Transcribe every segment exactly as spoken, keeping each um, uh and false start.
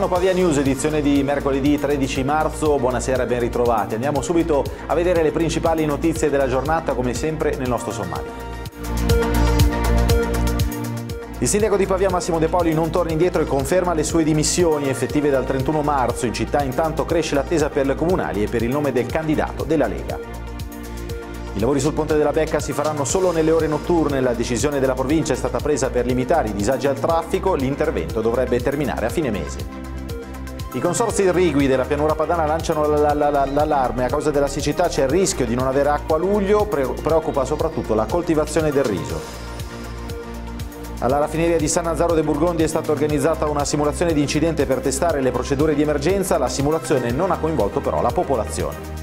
Milano Pavia News, edizione di mercoledì tredici marzo, buonasera e ben ritrovati. Andiamo subito a vedere le principali notizie della giornata, come sempre nel nostro sommario. Il sindaco di Pavia Massimo De Paoli non torna indietro e conferma le sue dimissioni effettive dal trentuno marzo. In città intanto cresce l'attesa per le comunali e per il nome del candidato della Lega. I lavori sul ponte della Becca si faranno solo nelle ore notturne. La decisione della provincia è stata presa per limitare i disagi al traffico. L'intervento dovrebbe terminare a fine mese. I consorzi irrigui della pianura padana lanciano l'allarme. A causa della siccità c'è il rischio di non avere acqua a luglio. Preoccupa soprattutto la coltivazione del riso. Alla raffineria di San Nazaro de Burgondi è stata organizzata una simulazione di incidente per testare le procedure di emergenza. La simulazione non ha coinvolto però la popolazione.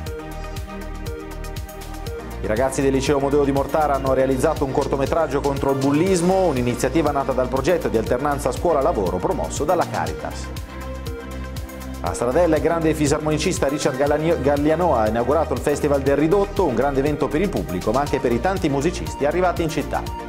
I ragazzi del liceo Modeo di Mortara hanno realizzato un cortometraggio contro il bullismo, un'iniziativa nata dal progetto di alternanza scuola-lavoro promosso dalla Caritas. A Stradella il grande fisarmonicista Richard Galliano ha inaugurato il Festival del Ridotto, un grande evento per il pubblico ma anche per i tanti musicisti arrivati in città.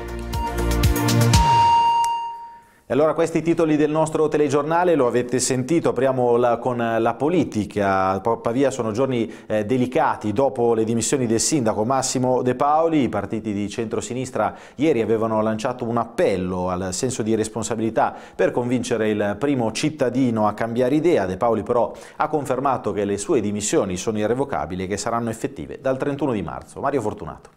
E allora questi i titoli del nostro telegiornale, lo avete sentito, apriamo la, con la politica. A Pavia sono giorni eh, delicati dopo le dimissioni del sindaco Massimo De Paoli. I partiti di centrosinistra ieri avevano lanciato un appello al senso di responsabilità per convincere il primo cittadino a cambiare idea. De Paoli però ha confermato che le sue dimissioni sono irrevocabili e che saranno effettive dal trentuno di marzo. Mario Fortunato.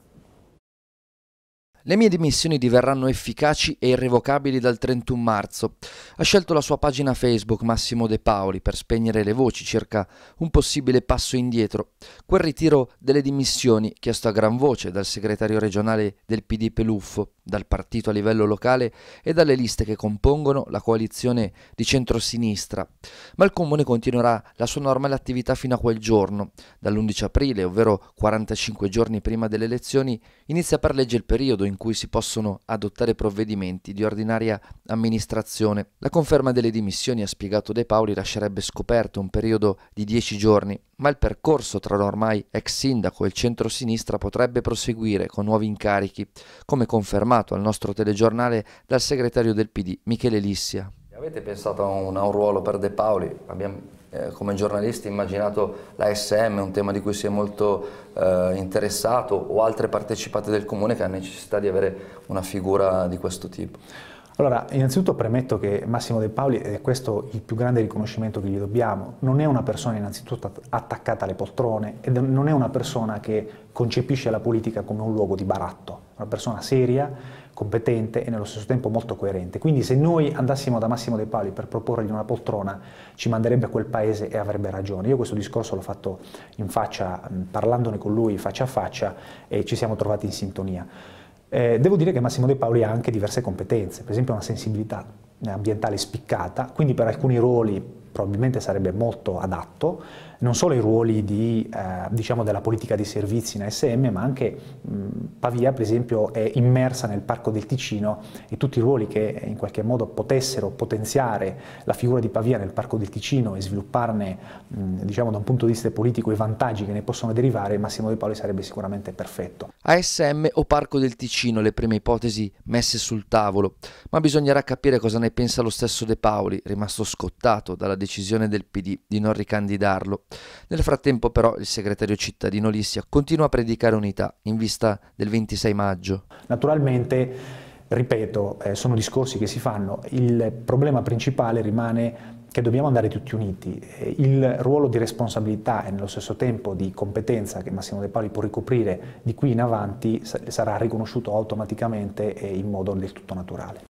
Le mie dimissioni diverranno efficaci e irrevocabili dal trentuno marzo. Ha scelto la sua pagina Facebook Massimo De Paoli per spegnere le voci circa un possibile passo indietro. Quel ritiro delle dimissioni chiesto a gran voce dal segretario regionale del P D Peluffo, dal partito a livello locale e dalle liste che compongono la coalizione di centrosinistra. Ma il comune continuerà la sua normale attività fino a quel giorno. Dall'undici aprile, ovvero quarantacinque giorni prima delle elezioni, inizia per legge il periodo in cui si possono adottare provvedimenti di ordinaria amministrazione. La conferma delle dimissioni, ha spiegato De Paoli, lascerebbe scoperto un periodo di dieci giorni, ma il percorso tra l'ormai ex sindaco e il centrosinistra potrebbe proseguire con nuovi incarichi, come confermato al nostro telegiornale dal segretario del P D Michele Lissia. Avete pensato a un, a un ruolo per De Paoli? Abbiamo eh, come giornalisti immaginato l'A S M, un tema di cui si è molto eh, interessato, o altre partecipate del comune che hanno necessità di avere una figura di questo tipo? Allora, innanzitutto premetto che Massimo De Paoli, ed è questo il più grande riconoscimento che gli dobbiamo, non è una persona innanzitutto attaccata alle poltrone ed non è una persona che concepisce la politica come un luogo di baratto, è una persona seria, competente e nello stesso tempo molto coerente. Quindi se noi andassimo da Massimo De Paoli per proporgli una poltrona ci manderebbe a quel paese e avrebbe ragione. Io questo discorso l'ho fatto in faccia, parlandone con lui faccia a faccia, e ci siamo trovati in sintonia. Eh, devo dire che Massimo De Paoli ha anche diverse competenze, per esempio una sensibilità ambientale spiccata, quindi per alcuni ruoli probabilmente sarebbe molto adatto, non solo i ruoli di, eh, diciamo della politica dei servizi in A S M, ma anche mh, Pavia per esempio è immersa nel Parco del Ticino e tutti i ruoli che in qualche modo potessero potenziare la figura di Pavia nel Parco del Ticino e svilupparne mh, diciamo da un punto di vista politico i vantaggi che ne possono derivare, Massimo De Paoli sarebbe sicuramente perfetto. A S M o Parco del Ticino, le prime ipotesi messe sul tavolo, ma bisognerà capire cosa ne pensa lo stesso De Paoli, rimasto scottato dalla decisione del P D di non ricandidarlo. Nel frattempo però il segretario cittadino Lissia continua a predicare unità in vista del ventisei maggio. Naturalmente, ripeto, eh, sono discorsi che si fanno, il problema principale rimane che dobbiamo andare tutti uniti. Il ruolo di responsabilità e nello stesso tempo di competenza che Massimo De Paoli può ricoprire di qui in avanti sarà riconosciuto automaticamente e in modo del tutto naturale.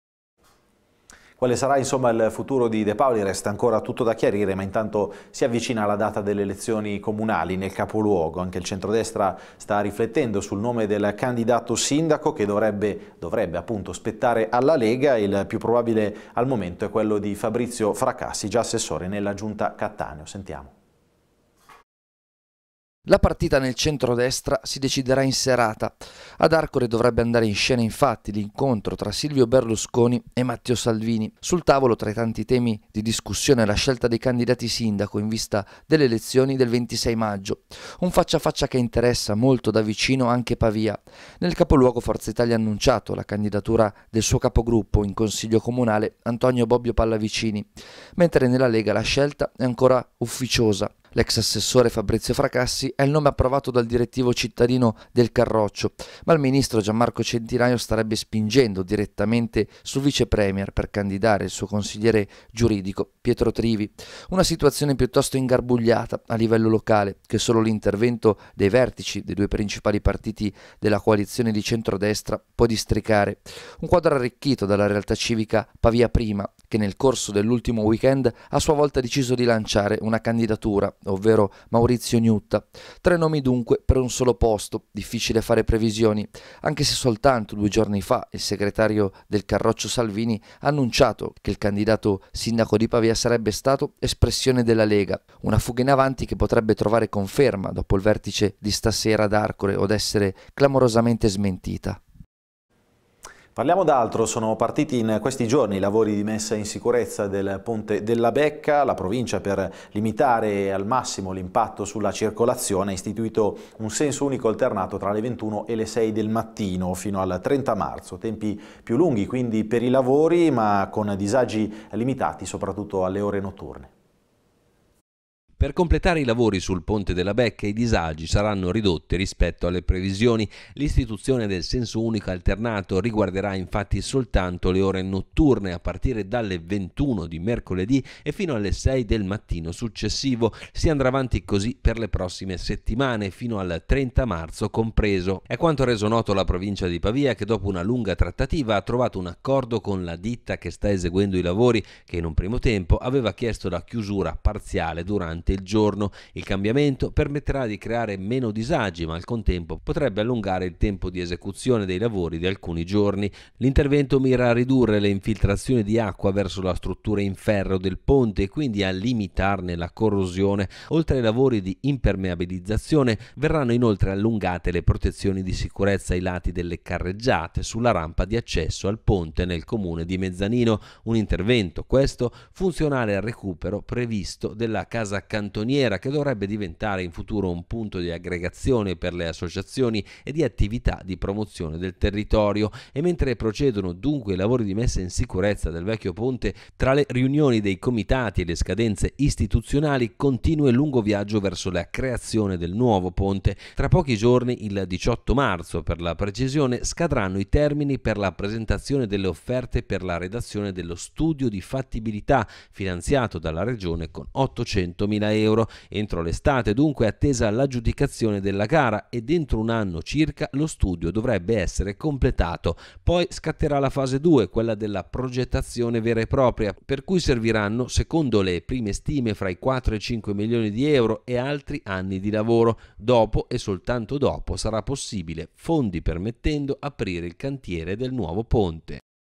Quale sarà insomma il futuro di De Paoli resta ancora tutto da chiarire, ma intanto si avvicina la data delle elezioni comunali nel capoluogo. Anche il centrodestra sta riflettendo sul nome del candidato sindaco che dovrebbe, dovrebbe appunto spettare alla Lega. Il più probabile al momento è quello di Fabrizio Fracassi, già assessore nella giunta Cattaneo. Sentiamo. La partita nel centrodestra si deciderà in serata. Ad Arcore dovrebbe andare in scena infatti l'incontro tra Silvio Berlusconi e Matteo Salvini. Sul tavolo, tra i tanti temi di discussione, la scelta dei candidati sindaco in vista delle elezioni del ventisei maggio. Un faccia a faccia che interessa molto da vicino anche Pavia. Nel capoluogo Forza Italia ha annunciato la candidatura del suo capogruppo in consiglio comunale, Antonio Bobbio Pallavicini, mentre nella Lega la scelta è ancora ufficiosa. L'ex assessore Fabrizio Fracassi è il nome approvato dal direttivo cittadino del Carroccio, ma il ministro Gianmarco Centinaio starebbe spingendo direttamente sul vice premier per candidare il suo consigliere giuridico Pietro Trivi. Una situazione piuttosto ingarbugliata a livello locale, che solo l'intervento dei vertici dei due principali partiti della coalizione di centrodestra può districare. Un quadro arricchito dalla realtà civica Pavia Prima, che nel corso dell'ultimo weekend ha a sua volta deciso di lanciare una candidatura, ovvero Maurizio Gnutta. Tre nomi dunque per un solo posto, difficile fare previsioni, anche se soltanto due giorni fa il segretario del Carroccio Salvini ha annunciato che il candidato sindaco di Pavia sarebbe stato espressione della Lega, una fuga in avanti che potrebbe trovare conferma dopo il vertice di stasera ad Arcore od essere clamorosamente smentita. Parliamo d'altro, sono partiti in questi giorni i lavori di messa in sicurezza del ponte della Becca. La provincia, per limitare al massimo l'impatto sulla circolazione, ha istituito un senso unico alternato tra le ventuno e le sei del mattino fino al trenta marzo, tempi più lunghi quindi per i lavori, ma con disagi limitati soprattutto alle ore notturne. Per completare i lavori sul ponte della Becca i disagi saranno ridotti rispetto alle previsioni. L'istituzione del senso unico alternato riguarderà infatti soltanto le ore notturne a partire dalle ventuno di mercoledì e fino alle sei del mattino successivo. Si andrà avanti così per le prossime settimane fino al trenta marzo compreso. È quanto ha reso noto la provincia di Pavia, che dopo una lunga trattativa ha trovato un accordo con la ditta che sta eseguendo i lavori, che in un primo tempo aveva chiesto la chiusura parziale durante il giorno. Il cambiamento permetterà di creare meno disagi, ma al contempo potrebbe allungare il tempo di esecuzione dei lavori di alcuni giorni. L'intervento mira a ridurre le infiltrazioni di acqua verso la struttura in ferro del ponte e quindi a limitarne la corrosione. Oltre ai lavori di impermeabilizzazione verranno inoltre allungate le protezioni di sicurezza ai lati delle carreggiate sulla rampa di accesso al ponte nel comune di Mezzanino. Un intervento, questo, funzionale al recupero previsto della casa cantoniera, che dovrebbe diventare in futuro un punto di aggregazione per le associazioni e di attività di promozione del territorio. E mentre procedono dunque i lavori di messa in sicurezza del vecchio ponte, tra le riunioni dei comitati e le scadenze istituzionali continua il lungo viaggio verso la creazione del nuovo ponte. Tra pochi giorni, il diciotto marzo per la precisione, scadranno i termini per la presentazione delle offerte per la redazione dello studio di fattibilità finanziato dalla Regione con ottocentomila euro. Entro l'estate dunque è attesa l'aggiudicazione della gara e dentro un anno circa lo studio dovrebbe essere completato. Poi scatterà la fase due, quella della progettazione vera e propria, per cui serviranno, secondo le prime stime, fra i quattro e i cinque milioni di euro e altri anni di lavoro. Dopo e soltanto dopo sarà possibile, fondi permettendo, aprire il cantiere del nuovo ponte.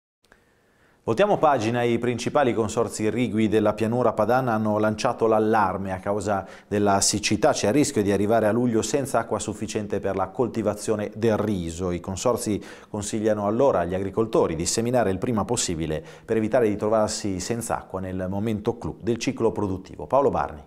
Voltiamo pagina. I principali consorzi irrigui della pianura padana hanno lanciato l'allarme a causa della siccità. C'è il rischio di arrivare a luglio senza acqua sufficiente per la coltivazione del riso. I consorzi consigliano allora agli agricoltori di seminare il prima possibile per evitare di trovarsi senza acqua nel momento clou del ciclo produttivo. Paolo Barni.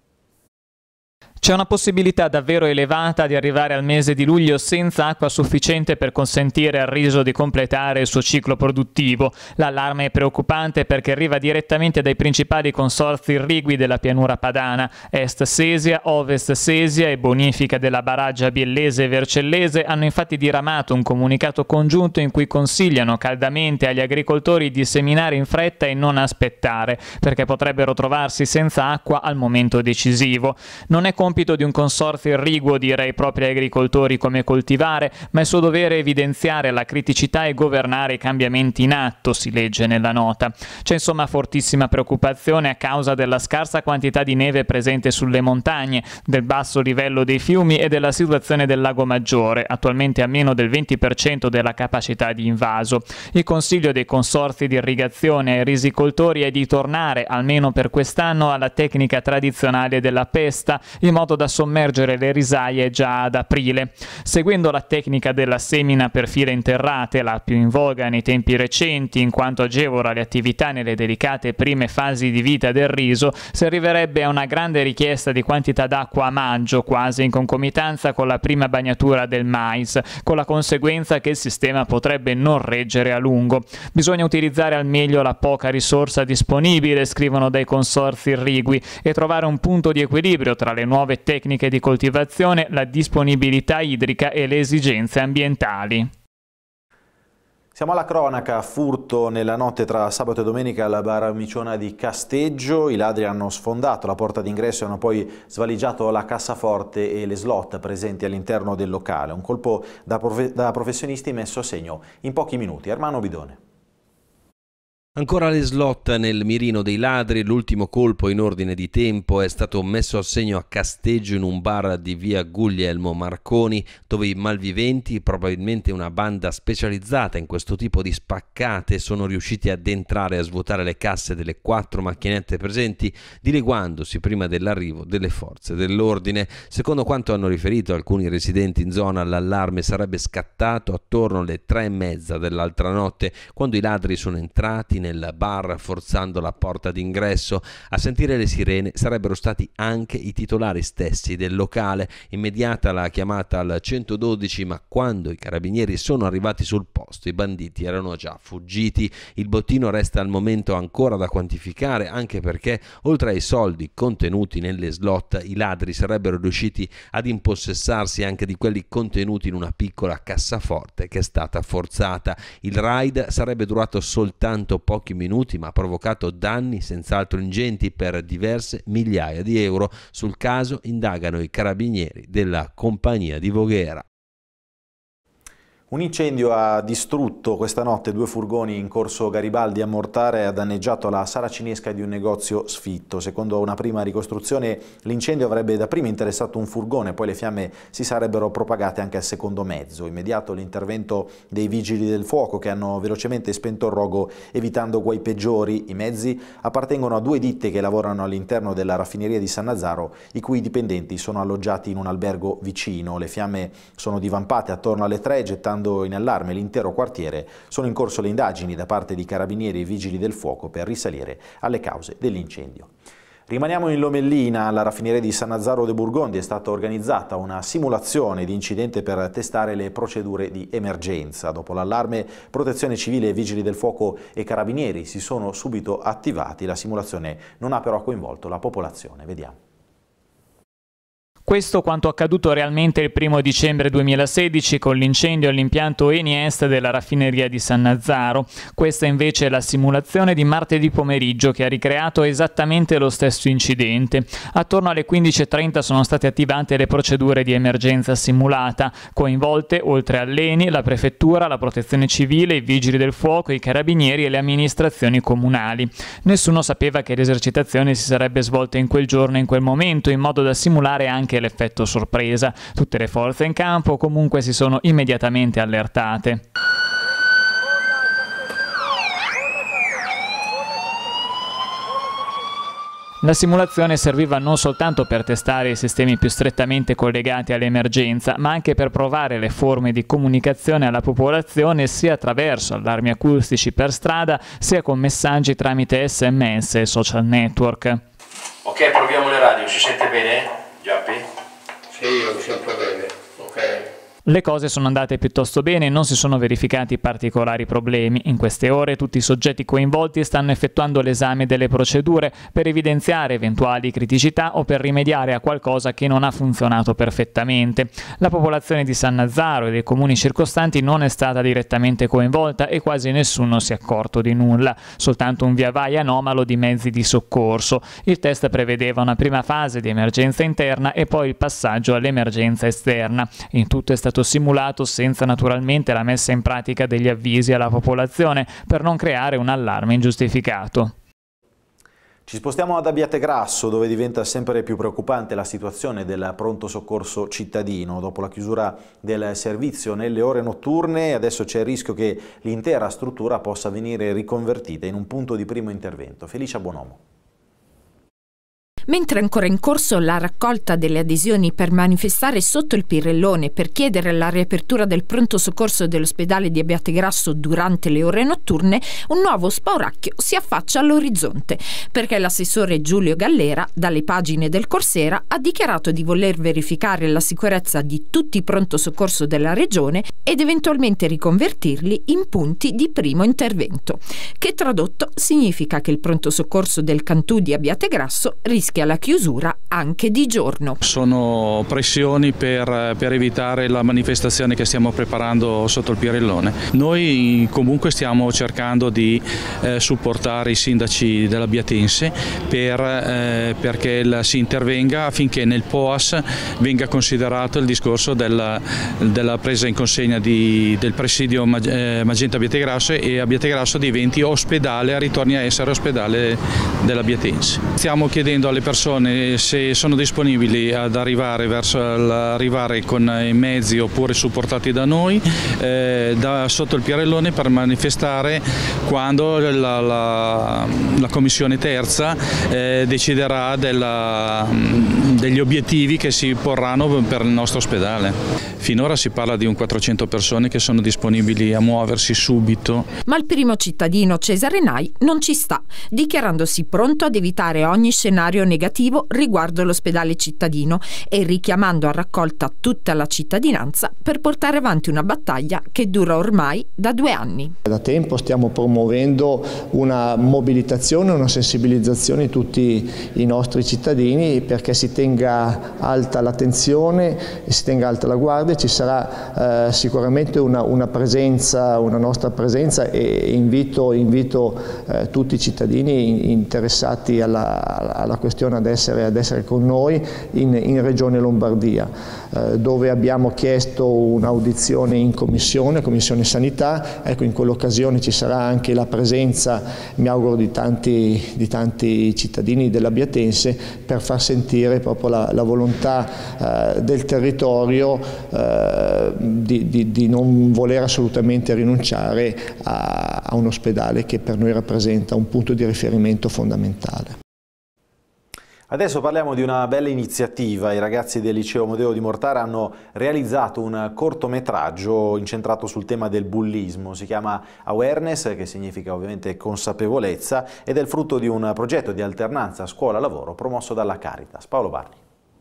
C'è una possibilità davvero elevata di arrivare al mese di luglio senza acqua sufficiente per consentire al riso di completare il suo ciclo produttivo. L'allarme è preoccupante perché arriva direttamente dai principali consorzi irrigui della pianura padana. Est Sesia, Ovest Sesia e Bonifica della Baraggia Biellese e Vercellese hanno infatti diramato un comunicato congiunto in cui consigliano caldamente agli agricoltori di seminare in fretta e non aspettare, perché potrebbero trovarsi senza acqua al momento decisivo. Non è compito di un consorzio irriguo dire ai propri agricoltori come coltivare, ma è suo dovere evidenziare la criticità e governare i cambiamenti in atto, si legge nella nota. C'è insomma fortissima preoccupazione a causa della scarsa quantità di neve presente sulle montagne, del basso livello dei fiumi e della situazione del Lago Maggiore, attualmente a meno del venti per cento della capacità di invaso. Il consiglio dei consorzi di irrigazione ai risicoltori è di tornare, almeno per quest'anno, alla tecnica tradizionale della pesta, in modo modo da sommergere le risaie già ad aprile. Seguendo la tecnica della semina per file interrate, la più in voga nei tempi recenti in quanto agevola le attività nelle delicate prime fasi di vita del riso, si arriverebbe a una grande richiesta di quantità d'acqua a maggio, quasi in concomitanza con la prima bagnatura del mais, con la conseguenza che il sistema potrebbe non reggere a lungo. Bisogna utilizzare al meglio la poca risorsa disponibile, scrivono dai consorzi irrigui, e trovare un punto di equilibrio tra le nuove tecniche di coltivazione, la disponibilità idrica e le esigenze ambientali. Siamo alla cronaca, furto nella notte tra sabato e domenica alla bar Miciona di Casteggio. I ladri hanno sfondato la porta d'ingresso e hanno poi svaligiato la cassaforte e le slot presenti all'interno del locale. Un colpo da, profe da professionisti messo a segno in pochi minuti. Ermanno Bidone. Ancora le slot nel mirino dei ladri, l'ultimo colpo in ordine di tempo è stato messo a segno a Casteggio in un bar di via Guglielmo Marconi, dove i malviventi, probabilmente una banda specializzata in questo tipo di spaccate, sono riusciti ad entrare e a svuotare le casse delle quattro macchinette presenti, dileguandosi prima dell'arrivo delle forze dell'ordine. Secondo quanto hanno riferito alcuni residenti in zona, l'allarme sarebbe scattato attorno alle tre e mezza dell'altra notte, quando i ladri sono entrati nel bar forzando la porta d'ingresso. A sentire le sirene sarebbero stati anche i titolari stessi del locale. Immediata la chiamata al centododici, ma quando i carabinieri sono arrivati sul posto i banditi erano già fuggiti. Il bottino resta al momento ancora da quantificare, anche perché oltre ai soldi contenuti nelle slot i ladri sarebbero riusciti ad impossessarsi anche di quelli contenuti in una piccola cassaforte che è stata forzata. Il raid sarebbe durato soltanto pochi minuti, ma ha provocato danni senz'altro ingenti per diverse migliaia di euro. Sul caso indagano i carabinieri della compagnia di Voghera. Un incendio ha distrutto questa notte due furgoni in corso Garibaldi a Mortara e ha danneggiato la sala cinesca di un negozio sfitto. Secondo una prima ricostruzione l'incendio avrebbe dapprima interessato un furgone, poi le fiamme si sarebbero propagate anche al secondo mezzo. Immediato l'intervento dei vigili del fuoco che hanno velocemente spento il rogo evitando guai peggiori. I mezzi appartengono a due ditte che lavorano all'interno della raffineria di Sannazzaro, i cui dipendenti sono alloggiati in un albergo vicino. Le fiamme sono divampate attorno alle tre, gettando in allarme l'intero quartiere. Sono in corso le indagini da parte di carabinieri e vigili del fuoco per risalire alle cause dell'incendio. Rimaniamo in Lomellina. Alla raffineria di Sannazzaro de Burgondi è stata organizzata una simulazione di incidente per testare le procedure di emergenza. Dopo l'allarme, Protezione Civile, Vigili del Fuoco e Carabinieri si sono subito attivati. La simulazione non ha però coinvolto la popolazione. Vediamo. Questo quanto accaduto realmente il primo dicembre duemilasedici con l'incendio all'impianto Eni Est della raffineria di Sannazzaro. Questa invece è la simulazione di martedì pomeriggio che ha ricreato esattamente lo stesso incidente. Attorno alle quindici e trenta sono state attivate le procedure di emergenza simulata, coinvolte oltre all'Eni, la prefettura, la protezione civile, i vigili del fuoco, i carabinieri e le amministrazioni comunali. Nessuno sapeva che l'esercitazione si sarebbe svolta in quel giorno e in quel momento, in modo da simulare anche l'effetto sorpresa. Tutte le forze in campo comunque si sono immediatamente allertate. La simulazione serviva non soltanto per testare i sistemi più strettamente collegati all'emergenza, ma anche per provare le forme di comunicazione alla popolazione sia attraverso allarmi acustici per strada, sia con messaggi tramite sms e social network. Ok, proviamo le radio, si sente bene? Giappi? Sì, lo sento bene, ok. Le cose sono andate piuttosto bene e non si sono verificati particolari problemi. In queste ore tutti i soggetti coinvolti stanno effettuando l'esame delle procedure per evidenziare eventuali criticità o per rimediare a qualcosa che non ha funzionato perfettamente. La popolazione di Sannazzaro e dei comuni circostanti non è stata direttamente coinvolta e quasi nessuno si è accorto di nulla, soltanto un via vai anomalo di mezzi di soccorso. Il test prevedeva una prima fase di emergenza interna e poi il passaggio all'emergenza esterna. In tutto è stato simulato senza naturalmente la messa in pratica degli avvisi alla popolazione per non creare un allarme ingiustificato. Ci spostiamo ad Abbiategrasso, dove diventa sempre più preoccupante la situazione del pronto soccorso cittadino. Dopo la chiusura del servizio nelle ore notturne, adesso c'è il rischio che l'intera struttura possa venire riconvertita in un punto di primo intervento. Felicia Bonomo. Mentre è ancora in corso la raccolta delle adesioni per manifestare sotto il Pirellone per chiedere la riapertura del pronto soccorso dell'ospedale di Abbiategrasso durante le ore notturne, un nuovo spauracchio si affaccia all'orizzonte, perché l'assessore Giulio Gallera, dalle pagine del Corsera, ha dichiarato di voler verificare la sicurezza di tutti i pronto soccorso della regione ed eventualmente riconvertirli in punti di primo intervento, che tradotto significa che il pronto soccorso del Cantù di Abbiategrasso rischia la chiusura anche di giorno. Sono pressioni per, per evitare la manifestazione che stiamo preparando sotto il Pirellone. Noi comunque stiamo cercando di eh, supportare i sindaci dell'Abbiatense per, eh, perché il, si intervenga affinché nel P O A S venga considerato il discorso della, della presa in consegna di, del presidio eh, Magenta Abbiategrasso e Abbiategrasso diventi ospedale, ritorni a essere ospedale dell'Abbiatense. Stiamo chiedendo alle persone se sono disponibili ad arrivare verso arrivare con i mezzi oppure supportati da noi eh, da sotto il Pirellone per manifestare quando la, la, la commissione terza eh, deciderà della, degli obiettivi che si porranno per il nostro ospedale. Finora si parla di un quattrocento persone che sono disponibili a muoversi subito. Ma il primo cittadino Cesare Nai non ci sta, dichiarandosi pronto ad evitare ogni scenario negativo riguardo l'ospedale cittadino e richiamando a raccolta tutta la cittadinanza per portare avanti una battaglia che dura ormai da due anni. Da tempo stiamo promuovendo una mobilitazione, una sensibilizzazione di tutti i nostri cittadini perché si tenga alta l'attenzione e si tenga alta la guardia. Ci sarà eh, sicuramente una, una presenza, una nostra presenza e invito, invito eh, tutti i cittadini interessati alla, alla questione ad essere, ad essere con noi in, in Regione Lombardia, eh, dove abbiamo chiesto un'audizione in commissione, commissione sanità. Ecco, in quell'occasione ci sarà anche la presenza, mi auguro, di tanti, di tanti cittadini dell'Abbiatense per far sentire proprio la, la volontà eh, del territorio eh, di, di, di non voler assolutamente rinunciare a, a un ospedale che per noi rappresenta un punto di riferimento fondamentale. Adesso parliamo di una bella iniziativa. I ragazzi del Liceo Amodeo di Mortara hanno realizzato un cortometraggio incentrato sul tema del bullismo. Si chiama Awareness, che significa ovviamente consapevolezza, ed è il frutto di un progetto di alternanza scuola-lavoro promosso dalla Caritas. Paolo Barni.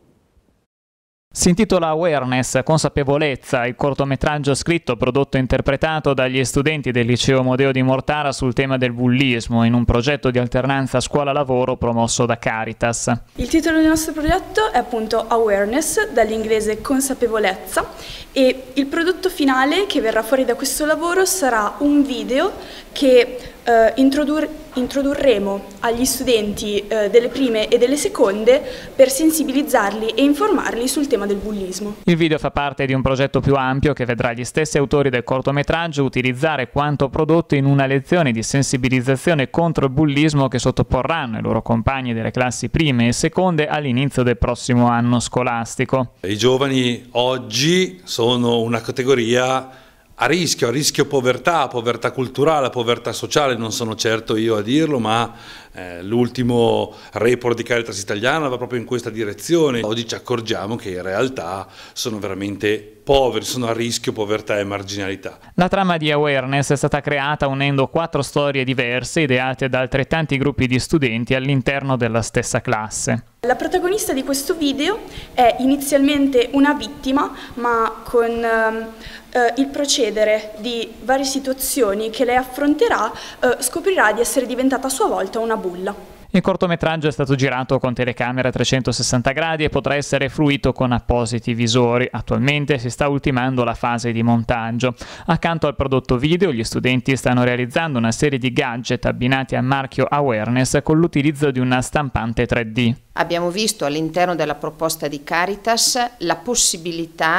Si intitola Awareness, consapevolezza, il cortometraggio scritto, prodotto e interpretato dagli studenti del Liceo Amodeo di Mortara sul tema del bullismo in un progetto di alternanza scuola-lavoro promosso da Caritas. Il titolo del nostro progetto è appunto Awareness, dall'inglese consapevolezza, e il prodotto finale che verrà fuori da questo lavoro sarà un video che eh, introdur- introdurremo agli studenti eh, delle prime e delle seconde per sensibilizzarli e informarli sul tema del bullismo. Il video fa parte di un progetto più ampio che vedrà gli stessi autori del cortometraggio utilizzare quanto prodotto in una lezione di sensibilizzazione contro il bullismo che sottoporranno i loro compagni delle classi prime e seconde all'inizio del prossimo anno scolastico. I giovani oggi sono una categoria a rischio, a rischio povertà, povertà culturale, povertà sociale, non sono certo io a dirlo, ma eh, l'ultimo report di Caritas Italiana va proprio in questa direzione. Oggi ci accorgiamo che in realtà sono veramente poveri, sono a rischio povertà e marginalità. La trama di Awareness è stata creata unendo quattro storie diverse ideate da altrettanti gruppi di studenti all'interno della stessa classe. La protagonista di questo video è inizialmente una vittima, ma con eh, il procedere di varie situazioni che lei affronterà eh, scoprirà di essere diventata a sua volta una bulla. Il cortometraggio è stato girato con telecamera a trecentosessanta gradi e potrà essere fruito con appositi visori. Attualmente si sta ultimando la fase di montaggio. Accanto al prodotto video, gli studenti stanno realizzando una serie di gadget abbinati al marchio Awareness con l'utilizzo di una stampante tre D. Abbiamo visto all'interno della proposta di Caritas la possibilità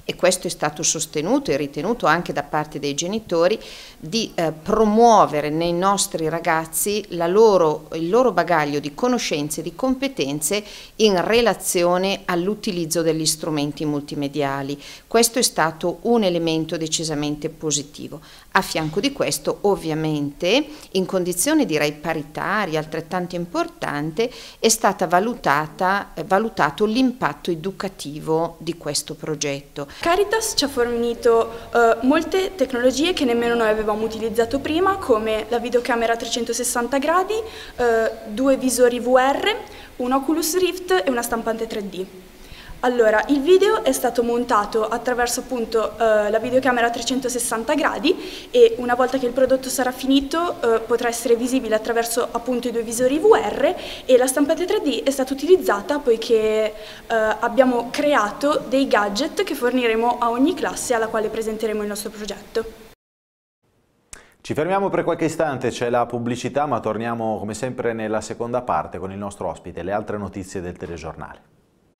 e questo è stato sostenuto e ritenuto anche da parte dei genitori, di eh, promuovere nei nostri ragazzi la loro, il loro bagaglio di conoscenze e di competenze in relazione all'utilizzo degli strumenti multimediali. Questo è stato un elemento decisamente positivo. A fianco di questo, ovviamente, in condizioni direi paritarie, altrettanto importante, è stata valutata, eh, valutato l'impatto educativo di questo progetto. Caritas ci ha fornito eh, molte tecnologie che nemmeno noi avevamo utilizzato prima, come la videocamera a trecentosessanta gradi, eh, due visori V R, un Oculus Rift e una stampante tre D. Allora, il video è stato montato attraverso appunto eh, la videocamera a trecentosessanta gradi e una volta che il prodotto sarà finito eh, potrà essere visibile attraverso appunto i due visori V R, e la stampante tre D è stata utilizzata poiché eh, abbiamo creato dei gadget che forniremo a ogni classe alla quale presenteremo il nostro progetto. Ci fermiamo per qualche istante, c'è la pubblicità, ma torniamo come sempre nella seconda parte con il nostro ospite, le altre notizie del telegiornale.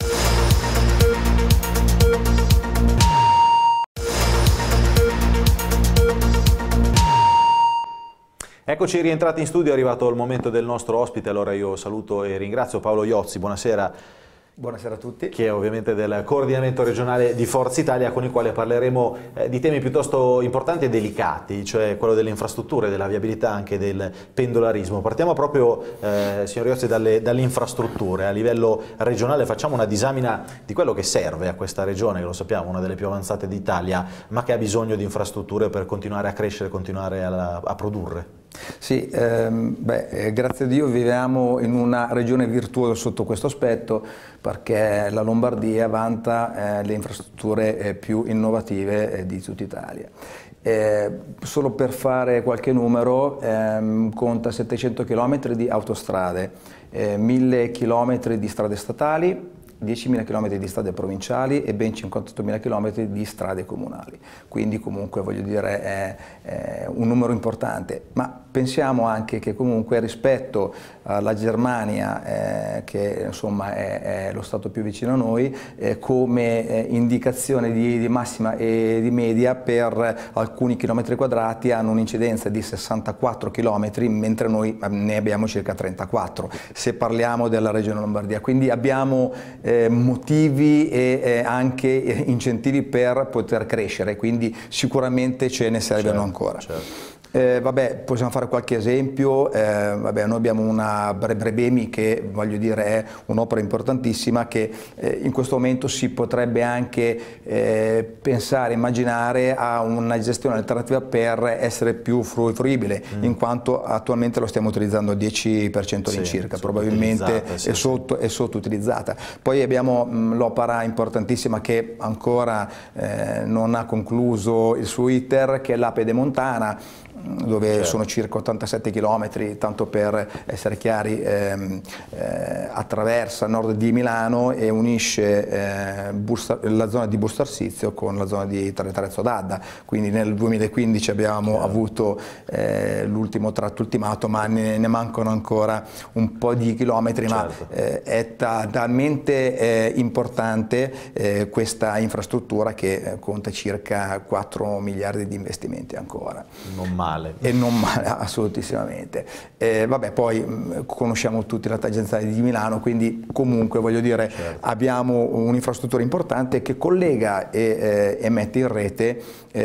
Eccoci rientrati in studio, è arrivato il momento del nostro ospite, allora io saluto e ringrazio Paolo Iozzi, buonasera. Buonasera a tutti. Che è ovviamente del coordinamento regionale di Forza Italia, con il quale parleremo eh, di temi piuttosto importanti e delicati, cioè quello delle infrastrutture, della viabilità, anche del pendolarismo. Partiamo proprio, eh, signor Iozzi, dalle, dalle infrastrutture. A livello regionale facciamo una disamina di quello che serve a questa regione, che lo sappiamo, una delle più avanzate d'Italia, ma che ha bisogno di infrastrutture per continuare a crescere, continuare a, a produrre. Sì, ehm, beh, grazie a Dio viviamo in una regione virtuosa sotto questo aspetto, perché la Lombardia vanta eh, le infrastrutture eh, più innovative eh, di tutta Italia. Eh, solo per fare qualche numero, ehm, conta settecento chilometri di autostrade, eh, mille chilometri di strade statali, diecimila chilometri di strade provinciali e ben cinquantottomila chilometri di strade comunali, quindi comunque voglio dire è, è un numero importante, ma pensiamo anche che comunque rispetto alla Germania, eh, che insomma è, è lo stato più vicino a noi, eh, come eh, indicazione di, di massima e di media per alcuni chilometri quadrati hanno un'incidenza di sessantaquattro chilometri, mentre noi ne abbiamo circa trentaquattro, se parliamo della regione Lombardia, quindi abbiamo Eh, motivi e eh, anche incentivi per poter crescere, quindi sicuramente ce ne servono certo, ancora. Certo. Eh, vabbè, possiamo fare qualche esempio, eh, vabbè, noi abbiamo una Brebemi che voglio dire è un'opera importantissima che eh, in questo momento si potrebbe anche eh, pensare, immaginare a una gestione alternativa per essere più fruibile, mm. in quanto attualmente lo stiamo utilizzando al dieci per cento all'incirca, sì, probabilmente sì, è, sotto, è sottoutilizzata. Poi abbiamo l'opera importantissima che ancora eh, non ha concluso il suo iter, che è l'A Pedemontana, dove certo. sono circa ottantasette chilometri, tanto per essere chiari, ehm, eh, attraversa nord di Milano e unisce eh, Busta, la zona di Bustarsizio con la zona di Trezzo d'Adda, quindi nel duemilaquindici abbiamo certo. avuto eh, l'ultimo tratto ultimato, ma ne, ne mancano ancora un po' di chilometri, certo. ma eh, è ta, talmente eh, importante eh, questa infrastruttura che eh, conta circa quattro miliardi di investimenti ancora. Non male. E non male, assolutissimamente. Eh, vabbè, poi mh, conosciamo tutti la tangenziale di Milano, quindi comunque voglio dire certo. abbiamo un'infrastruttura importante che collega e, eh, e mette in rete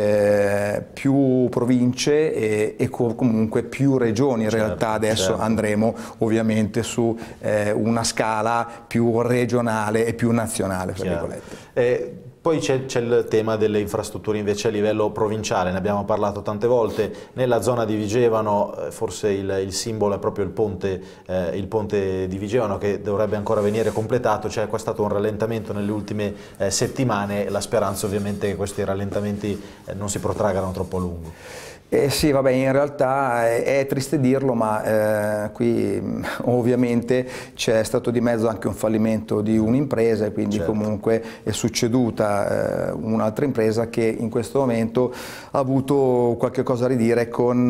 eh, più province e, e comunque più regioni. In certo, realtà adesso certo. andremo ovviamente su eh, una scala più regionale e più nazionale, tra virgolette. Eh, Poi c'è il tema delle infrastrutture invece a livello provinciale, ne abbiamo parlato tante volte, nella zona di Vigevano forse il, il simbolo è proprio il ponte, eh, il ponte di Vigevano che dovrebbe ancora venire completato, c'è qua stato un rallentamento nelle ultime eh, settimane, la speranza ovviamente che questi rallentamenti eh, non si protraggano troppo a lungo. Eh sì, vabbè, in realtà è, è triste dirlo, ma eh, qui ovviamente c'è stato di mezzo anche un fallimento di un'impresa, e quindi certo. comunque è succeduta eh, un'altra impresa che in questo momento ha avuto qualche cosa da ridire con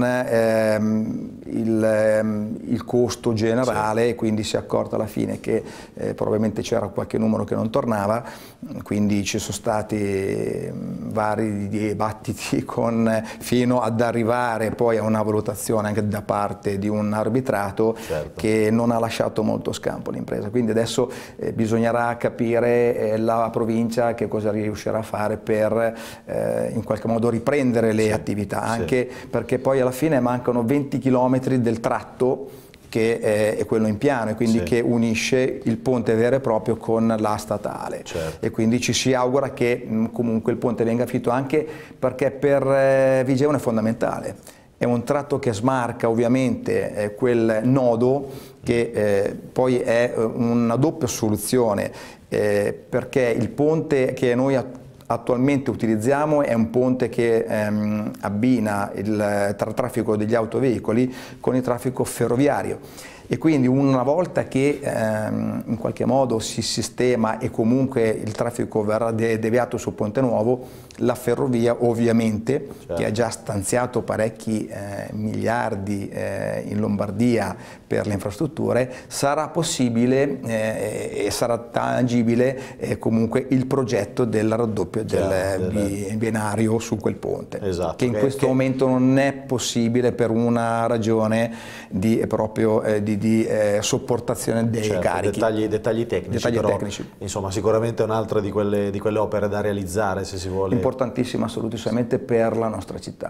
ehm, il, ehm, il costo generale, sì. e quindi si è accorta alla fine che eh, probabilmente c'era qualche numero che non tornava, quindi ci sono stati vari dibattiti con, fino ad arrivare poi a una valutazione anche da parte di un arbitrato, certo. che non ha lasciato molto scampo l'impresa. Quindi adesso eh, bisognerà capire eh, la provincia che cosa riuscirà a fare per eh, in qualche modo riprendere le sì. attività, anche sì. perché poi alla fine mancano venti chilometri del tratto che è, è quello in piano, e quindi sì. che unisce il ponte vero e proprio con la statale, certo. e quindi ci si augura che mh, comunque il ponte venga affitto, anche perché per eh, Vigevano è fondamentale. È un tratto che smarca ovviamente eh, quel nodo che eh, poi è una doppia soluzione, eh, perché il ponte che noi attualmente utilizziamo è un ponte che ehm, abbina il tra traffico degli autoveicoli con il traffico ferroviario, e quindi una volta che ehm, in qualche modo si sistema e comunque il traffico verrà de deviato sul ponte nuovo, la ferrovia ovviamente, certo. che ha già stanziato parecchi eh, miliardi eh, in Lombardia per le infrastrutture, sarà possibile eh, e sarà tangibile eh, comunque il progetto del raddoppio del bi binario su quel ponte, esatto, che in che, questo che... momento non è possibile per una ragione di, proprio, eh, di, di eh, sopportazione dei certo, carichi. Dettagli, dettagli tecnici, dettagli però, tecnici. Insomma, sicuramente è un'altra di quelle, di quelle opere da realizzare, se si vuole. Importantissima assolutamente per la nostra città.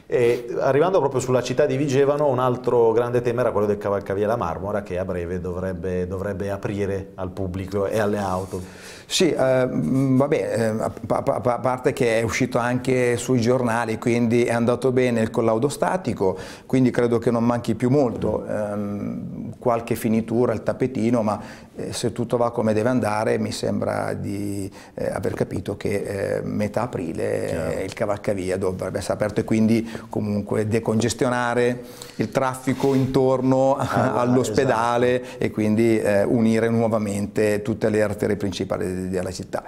E arrivando proprio sulla città di Vigevano, un altro grande tema era quello del Cavalcavia La Marmora, che a breve dovrebbe, dovrebbe aprire al pubblico e alle auto. Sì, eh, vabbè, eh, a, a, a parte che è uscito anche sui giornali, quindi è andato bene il collaudo statico, quindi credo che non manchi più molto, ehm, qualche finitura, il tappetino, ma eh, se tutto va come deve andare mi sembra di eh, aver capito che eh, metà aprile eh, il cavalcavia dovrebbe essere aperto, e quindi comunque decongestionare il traffico intorno ah, all'ospedale, esatto. e quindi eh, unire nuovamente tutte le arterie principali della città.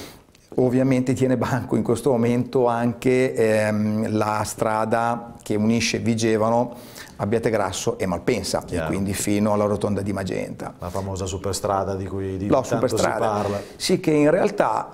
Ovviamente tiene banco in questo momento anche ehm, la strada che unisce Vigevano, Abbiategrasso e Malpensa, Chiaro. e quindi fino alla rotonda di Magenta. La famosa superstrada di cui di la tanto superstrada. si parla. Sì, che in realtà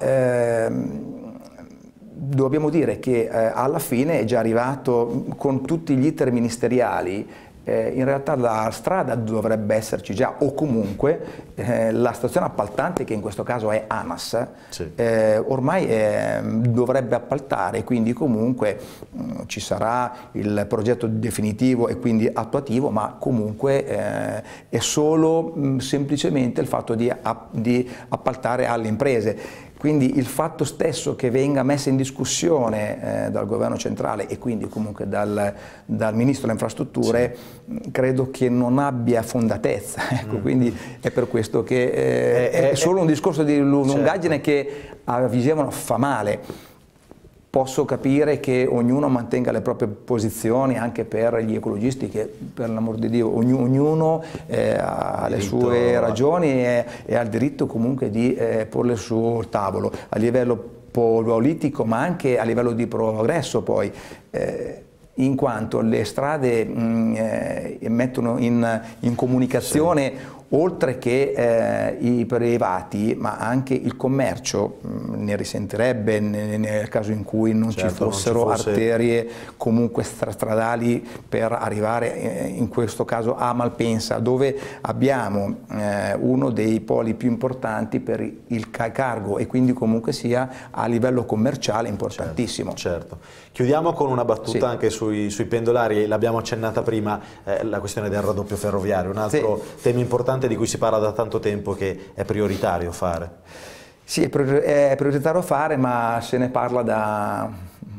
ehm, dobbiamo dire che eh, alla fine è già arrivato con tutti gli iter ministeriali. Eh, in realtà la strada dovrebbe esserci già, o comunque eh, la stazione appaltante, che in questo caso è ANAS, sì. eh, ormai eh, dovrebbe appaltare, quindi comunque mh, ci sarà il progetto definitivo e quindi attuativo, ma comunque eh, è solo mh, semplicemente il fatto di, app di appaltare alle imprese. Quindi il fatto stesso che venga messa in discussione eh, dal governo centrale e quindi comunque dal, dal ministro delle infrastrutture, sì. credo che non abbia fondatezza, ecco, mm. quindi è per questo che eh, è, è solo un discorso di lungaggine, certo. che a Vigevano fa male. Posso capire che ognuno mantenga le proprie posizioni, anche per gli ecologisti, che per l'amor di Dio ognuno, ognuno eh, ha le sue ragioni e, e ha il diritto comunque di eh, porle sul tavolo a livello politico, ma anche a livello di progresso poi. Eh, in quanto le strade mh, eh, mettono in, in comunicazione, sì. oltre che eh, i privati, ma anche il commercio mh, ne risentirebbe nel, nel caso in cui non certo, ci fossero non ci fosse... arterie comunque stradali per arrivare eh, in questo caso a Malpensa, dove abbiamo eh, uno dei poli più importanti per il cargo, e quindi comunque sia a livello commerciale importantissimo. Certo, certo. Chiudiamo con una battuta sì. anche sui, sui pendolari, l'abbiamo accennata prima, eh, la questione del raddoppio ferroviario, un altro sì. tema importante di cui si parla da tanto tempo, che è prioritario fare. Sì, è prioritario fare, ma se ne parla da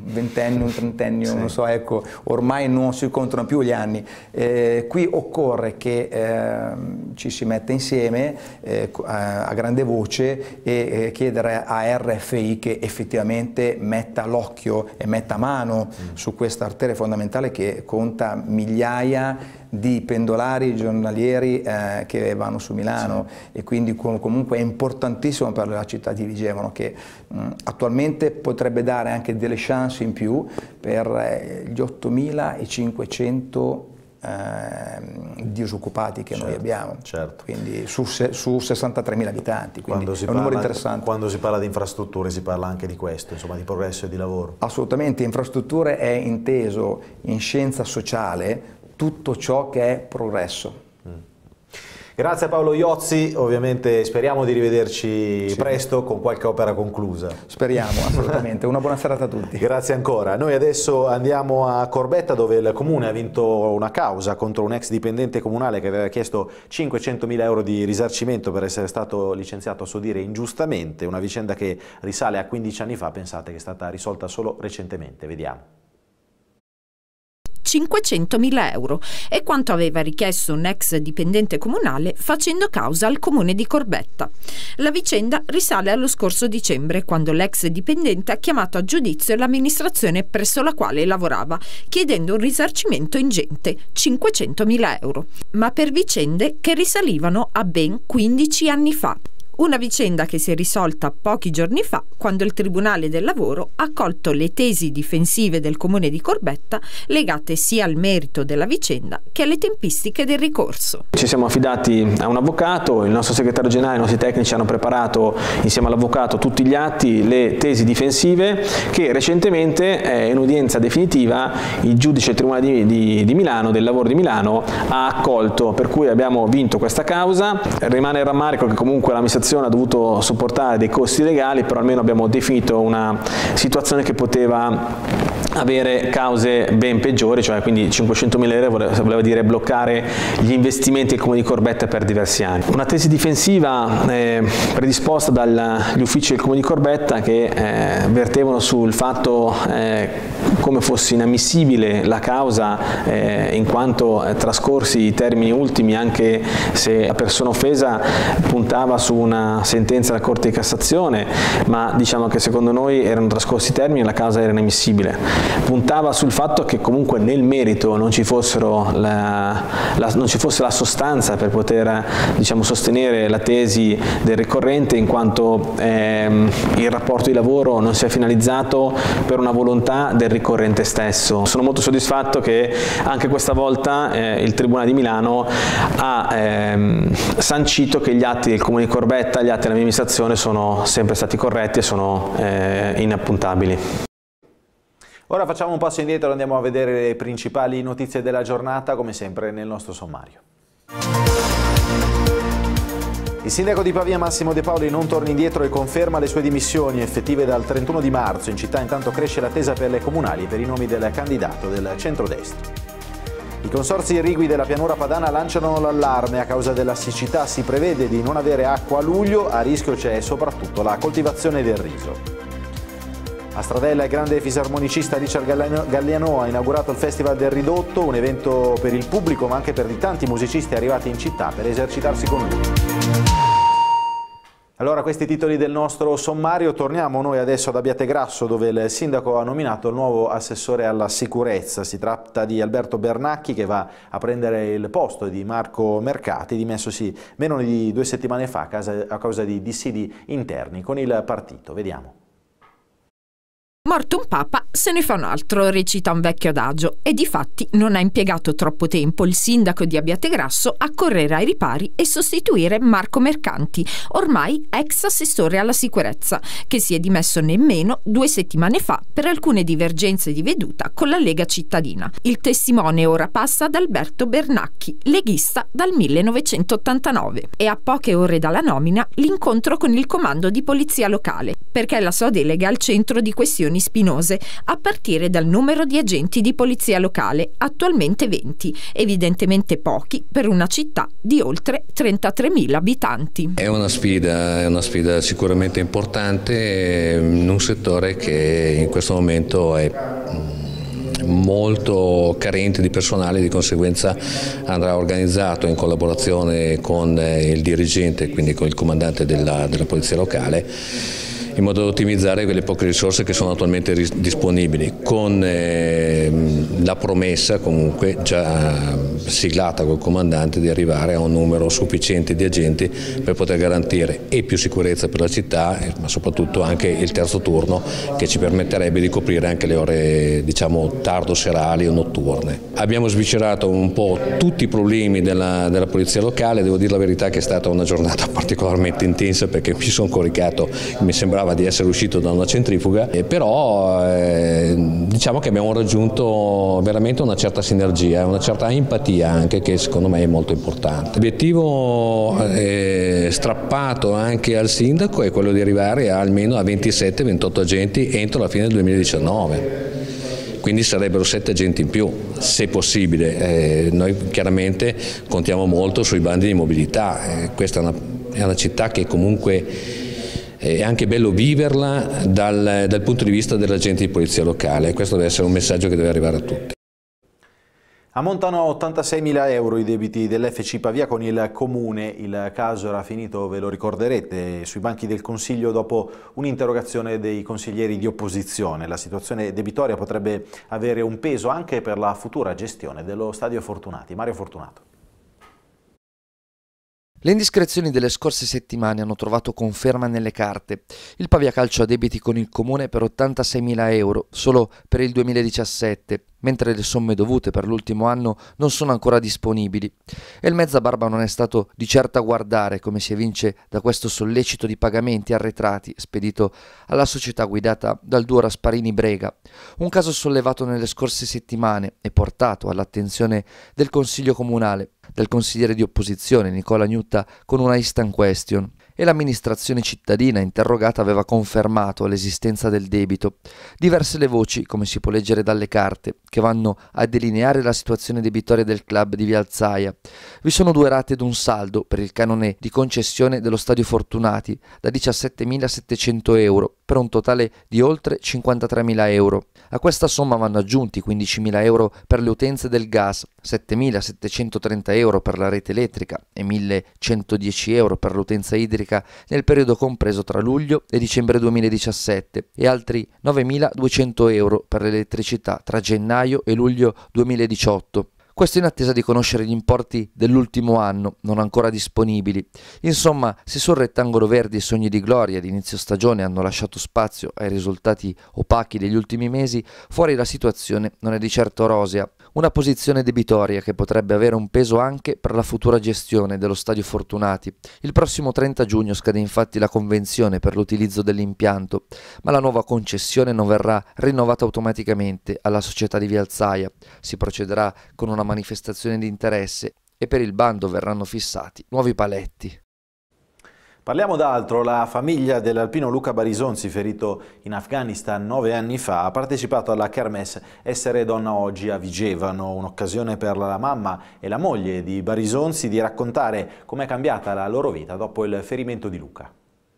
ventennio, un trentennio, sì. non so, ecco, ormai non si contano più gli anni. Eh, qui occorre che eh, ci si metta insieme eh, a grande voce e eh, chiedere a R F I che effettivamente metta l'occhio e metta mano mm. su questa arteria fondamentale che conta migliaia di pendolari giornalieri eh, che vanno su Milano, sì. e quindi com comunque è importantissimo per la città di Vigevano, che mh, attualmente potrebbe dare anche delle chance in più per eh, gli ottomilacinquecento eh, disoccupati che certo, noi abbiamo, certo. quindi su, su sessantatremila abitanti, quindi quando si è un parla, numero interessante. Quando si parla di infrastrutture si parla anche di questo, insomma, di progresso e di lavoro. Assolutamente, infrastrutture è inteso in scienza sociale tutto ciò che è progresso. Mm. Grazie a Paolo Iozzi, ovviamente speriamo di rivederci sì. presto con qualche opera conclusa. Speriamo, assolutamente. Una buona serata a tutti. Grazie ancora. Noi adesso andiamo a Corbetta, dove il Comune ha vinto una causa contro un ex dipendente comunale che aveva chiesto cinquecentomila euro di risarcimento per essere stato licenziato a suo dire ingiustamente, una vicenda che risale a quindici anni fa, pensate che è stata risolta solo recentemente. Vediamo. cinquecentomila euro è quanto aveva richiesto un ex dipendente comunale facendo causa al comune di Corbetta. La vicenda risale allo scorso dicembre, quando l'ex dipendente ha chiamato a giudizio l'amministrazione presso la quale lavorava, chiedendo un risarcimento ingente, cinquecentomila euro, ma per vicende che risalivano a ben quindici anni fa. Una vicenda che si è risolta pochi giorni fa, quando il Tribunale del Lavoro ha accolto le tesi difensive del Comune di Corbetta legate sia al merito della vicenda che alle tempistiche del ricorso. Ci siamo affidati a un avvocato, il nostro segretario generale e i nostri tecnici hanno preparato insieme all'avvocato tutti gli atti, le tesi difensive che recentemente eh, in udienza definitiva il giudice del Tribunale di, di, di Milano, del lavoro di Milano, ha accolto, per cui abbiamo vinto questa causa. Rimane il rammarico che comunque l'amministrazione ha dovuto sopportare dei costi legali, però almeno abbiamo definito una situazione che poteva avere cause ben peggiori, cioè quindi cinquecentomila euro voleva dire bloccare gli investimenti del Comune di Corbetta per diversi anni. Una tesi difensiva eh, predisposta dagli uffici del Comune di Corbetta che eh, vertevano sul fatto eh, come fosse inammissibile la causa eh, in quanto eh, trascorsi i termini ultimi, anche se la persona offesa puntava su una sentenza della Corte di Cassazione, ma diciamo che secondo noi erano trascorsi i termini e la causa era inammissibile. Puntava sul fatto che comunque nel merito non ci, fossero la, la, non ci fosse la sostanza per poter, diciamo, sostenere la tesi del ricorrente, in quanto ehm, il rapporto di lavoro non si è finalizzato per una volontà del ricorrente stesso. Sono molto soddisfatto che anche questa volta eh, il Tribunale di Milano ha ehm, sancito che gli atti del Comune di Corbetta, gli atti dell'amministrazione sono sempre stati corretti e sono eh, inappuntabili. Ora facciamo un passo indietro e andiamo a vedere le principali notizie della giornata, come sempre nel nostro sommario. Il sindaco di Pavia Massimo De Paoli non torna indietro e conferma le sue dimissioni effettive dal trentuno di marzo. In città intanto cresce l'attesa per le comunali e per i nomi del candidato del centrodestra. I consorzi irrigui della pianura padana lanciano l'allarme. A causa della siccità si prevede di non avere acqua a luglio, a rischio c'è soprattutto la coltivazione del riso. A Stradella il grande fisarmonicista Richard Galliano ha inaugurato il Festival del Ridotto, un evento per il pubblico ma anche per i tanti musicisti arrivati in città per esercitarsi con lui. Allora, questi titoli del nostro sommario. Torniamo noi adesso ad Abbiategrasso, dove il sindaco ha nominato il nuovo assessore alla sicurezza. Si tratta di Alberto Bernacchi, che va a prendere il posto di Marco Mercati, dimessosi meno di due settimane fa a causa di dissidi interni con il partito. Vediamo. Morto un papa, se ne fa un altro, recita un vecchio adagio, e difatti non ha impiegato troppo tempo il sindaco di Abbiategrasso a correre ai ripari e sostituire Marco Mercanti, ormai ex assessore alla sicurezza, che si è dimesso nemmeno due settimane fa per alcune divergenze di veduta con la Lega cittadina. Il testimone ora passa ad Alberto Bernacchi, leghista dal millenovecentottantanove, e a poche ore dalla nomina l'incontro con il comando di polizia locale, perché la sua delega è al centro di questioni situazioni spinose, a partire dal numero di agenti di polizia locale, attualmente venti, evidentemente pochi per una città di oltre trentatremila abitanti. È una sfida, è una sfida sicuramente importante in un settore che in questo momento è molto carente di personale, di conseguenza andrà organizzato in collaborazione con il dirigente, quindi con il comandante della, della polizia locale, in modo da ottimizzare quelle poche risorse che sono attualmente disponibili, con eh, la promessa comunque già siglata col comandante di arrivare a un numero sufficiente di agenti per poter garantire e più sicurezza per la città, ma soprattutto anche il terzo turno che ci permetterebbe di coprire anche le ore, diciamo, tardo serali o notturne. Abbiamo sviscerato un po' tutti i problemi della, della polizia locale, devo dire la verità che è stata una giornata particolarmente intensa perché mi sono coricato, mi sembrava di essere uscito da una centrifuga, eh, però eh, diciamo che abbiamo raggiunto veramente una certa sinergia, una certa empatia anche, che secondo me è molto importante. L'obiettivo eh, strappato anche al sindaco è quello di arrivare a almeno a ventisette ventotto agenti entro la fine del duemiladiciannove. Quindi sarebbero sette agenti in più, se possibile. Eh, noi chiaramente contiamo molto sui bandi di mobilità, eh, questa è una, è una città che comunque è anche bello viverla dal, dal punto di vista dell'agente di polizia locale. Questo deve essere un messaggio che deve arrivare a tutti. Ammontano a ottantaseimila euro i debiti dell'F C Pavia con il Comune. Il caso era finito, ve lo ricorderete, sui banchi del Consiglio dopo un'interrogazione dei consiglieri di opposizione. La situazione debitoria potrebbe avere un peso anche per la futura gestione dello Stadio Fortunati. Mario Fortunato. Le indiscrezioni delle scorse settimane hanno trovato conferma nelle carte. Il Pavia Calcio ha debiti con il Comune per ottantaseimila euro solo per il duemiladiciassette, mentre le somme dovute per l'ultimo anno non sono ancora disponibili. E il Mezzabarba non è stato di certo a guardare, come si evince da questo sollecito di pagamenti arretrati spedito alla società guidata dal duo Rasparini Brega. Un caso sollevato nelle scorse settimane e portato all'attenzione del Consiglio Comunale, del consigliere di opposizione Nicola Gnutta con una instant question, e l'amministrazione cittadina interrogata aveva confermato l'esistenza del debito. Diverse le voci, come si può leggere dalle carte, che vanno a delineare la situazione debitoria del club di Via Alzaia. Vi sono due rate ed un saldo per il canone di concessione dello Stadio Fortunati da diciassettemilasettecento euro per un totale di oltre cinquantatremila euro. A questa somma vanno aggiunti quindicimila euro per le utenze del gas, settemilasettecentotrenta euro per la rete elettrica e millecentodieci euro per l'utenza idrica nel periodo compreso tra luglio e dicembre duemiladiciassette e altri novemiladuecento euro per l'elettricità tra gennaio e luglio duemiladiciotto. Questo in attesa di conoscere gli importi dell'ultimo anno, non ancora disponibili. Insomma, se sul rettangolo verde i sogni di gloria di inizio stagione hanno lasciato spazio ai risultati opachi degli ultimi mesi, fuori la situazione non è di certo rosea. Una posizione debitoria che potrebbe avere un peso anche per la futura gestione dello Stadio Fortunati. Il prossimo trenta giugno scade infatti la convenzione per l'utilizzo dell'impianto, ma la nuova concessione non verrà rinnovata automaticamente alla società di Via Alzaia. Si procederà con una manifestazione di interesse e per il bando verranno fissati nuovi paletti. Parliamo d'altro. La famiglia dell'alpino Luca Barisonzi, ferito in Afghanistan nove anni fa, ha partecipato alla Kermesse Essere Donna Oggi a Vigevano, un'occasione per la mamma e la moglie di Barisonzi di raccontare com'è cambiata la loro vita dopo il ferimento di Luca.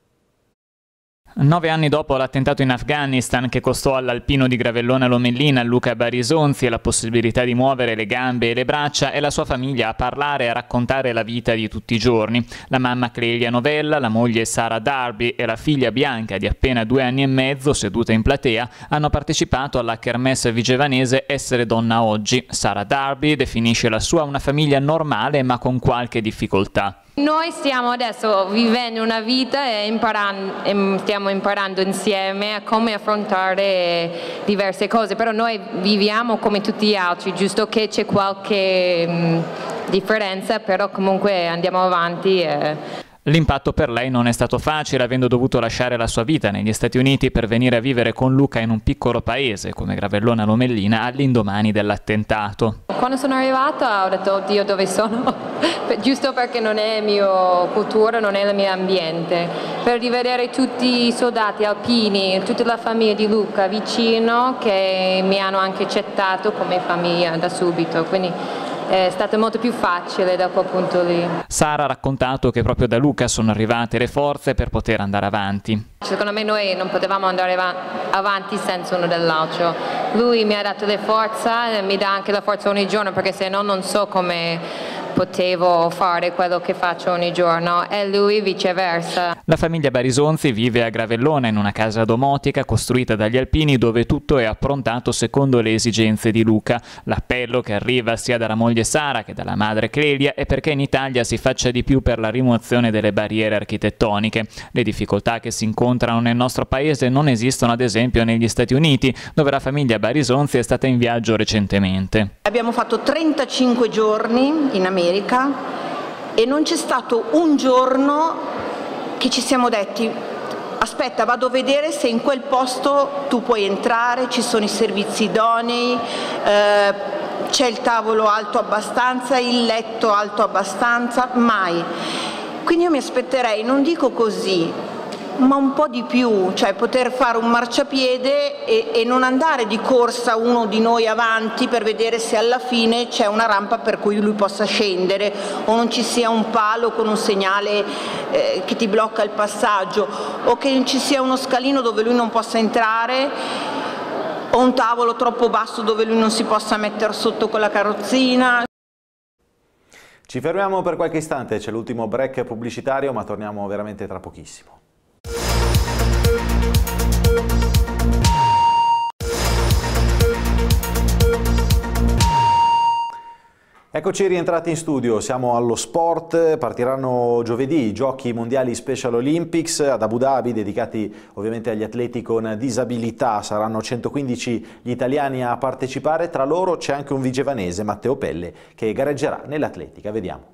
Nove anni dopo l'attentato in Afghanistan che costò all'alpino di Gravellona Lomellina, Luca Barisonzi, la possibilità di muovere le gambe e le braccia, è la sua famiglia a parlare e a raccontare la vita di tutti i giorni. La mamma Clelia Novella, la moglie Sara Darby e la figlia Bianca di appena due anni e mezzo, seduta in platea, hanno partecipato alla kermesse vigevanese Essere Donna Oggi. Sara Darby definisce la sua una famiglia normale ma con qualche difficoltà. Noi stiamo adesso vivendo una vita e imparando, stiamo imparando insieme a come affrontare diverse cose, però noi viviamo come tutti gli altri, giusto che c'è qualche mh, differenza, però comunque andiamo avanti. E... L'impatto per lei non è stato facile, avendo dovuto lasciare la sua vita negli Stati Uniti per venire a vivere con Luca in un piccolo paese come Gravellona Lomellina all'indomani dell'attentato. Quando sono arrivata ho detto, oddio, dove sono? Giusto perché non è la mia cultura, non è il mio ambiente. Per rivedere tutti i soldati alpini, tutta la famiglia di Luca vicino, che mi hanno anche accettato come famiglia da subito, quindi è stato molto più facile da quel punto lì. Sara ha raccontato che proprio da Luca sono arrivate le forze per poter andare avanti. Secondo me noi non potevamo andare avanti senza uno dell'altro. Lui mi ha dato le forze, mi dà anche la forza ogni giorno, perché se no non so come potevo fare quello che faccio ogni giorno, e lui viceversa. La famiglia Barisonzi vive a Gravellona in una casa domotica costruita dagli alpini, dove tutto è approntato secondo le esigenze di Luca. L'appello che arriva sia dalla moglie Sara che dalla madre Clelia è perché in Italia si faccia di più per la rimozione delle barriere architettoniche. Le difficoltà che si incontrano nel nostro paese non esistono ad esempio negli Stati Uniti, dove la famiglia Barisonzi è stata in viaggio recentemente. Abbiamo fatto trentacinque giorni in America e non c'è stato un giorno che ci siamo detti aspetta, vado a vedere se in quel posto tu puoi entrare, ci sono i servizi idonei, eh, c'è il tavolo alto abbastanza, il letto alto abbastanza, mai. Quindi io mi aspetterei, non dico così, ma un po' di più, cioè poter fare un marciapiede e, e non andare di corsa uno di noi avanti per vedere se alla fine c'è una rampa per cui lui possa scendere o non ci sia un palo con un segnale eh, che ti blocca il passaggio, o che non ci sia uno scalino dove lui non possa entrare, o un tavolo troppo basso dove lui non si possa mettere sotto con la carrozzina. Ci fermiamo per qualche istante, c'è l'ultimo break pubblicitario, ma torniamo veramente tra pochissimo. Eccoci rientrati in studio, siamo allo sport, partiranno giovedì i Giochi Mondiali Special Olympics ad Abu Dhabi, dedicati ovviamente agli atleti con disabilità. Saranno centoquindici gli italiani a partecipare, tra loro c'è anche un vigevanese, Matteo Pelle, che gareggerà nell'atletica. Vediamo.